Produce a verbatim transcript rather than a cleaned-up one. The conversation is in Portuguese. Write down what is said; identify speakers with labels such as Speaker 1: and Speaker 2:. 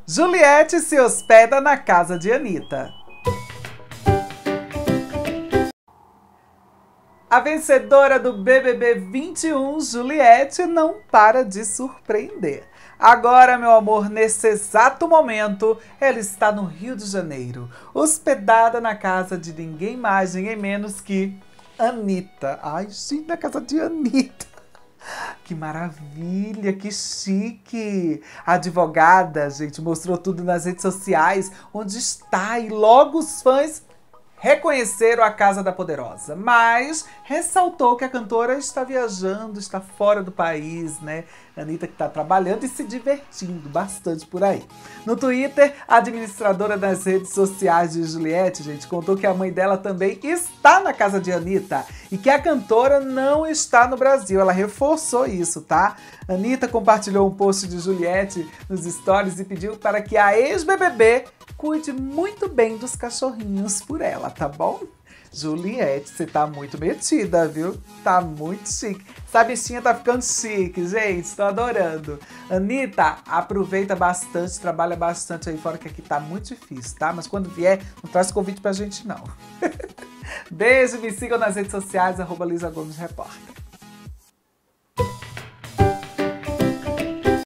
Speaker 1: Juliette se hospeda na casa de Anitta. A vencedora do B B B vinte e um, Juliette, não para de surpreender. Agora, meu amor, nesse exato momento, ela está no Rio de Janeiro, hospedada na casa de ninguém mais, ninguém menos que Anitta. Ai, gente, na casa de Anitta. Que maravilha, que chique! A advogada, gente, mostrou tudo nas redes sociais, onde está, e logo os fãs reconheceram a Casa da Poderosa, mas ressaltou que a cantora está viajando, está fora do país, né? Anitta que está trabalhando e se divertindo bastante por aí. No Twitter, a administradora das redes sociais de Juliette, gente, contou que a mãe dela também está na casa de Anitta e que a cantora não está no Brasil. Ela reforçou isso, tá? Anitta compartilhou um post de Juliette nos stories e pediu para que a ex-B B B cuide muito bem dos cachorrinhos por ela, tá bom? Juliette, você tá muito metida, viu? Tá muito chique. Essa bichinha tá ficando chique, gente. Tô adorando. Anitta, aproveita bastante, trabalha bastante aí fora, que aqui tá muito difícil, tá? Mas quando vier, não traz convite pra gente, não. Beijo, me sigam nas redes sociais, arroba Luísa Gomes Repórter.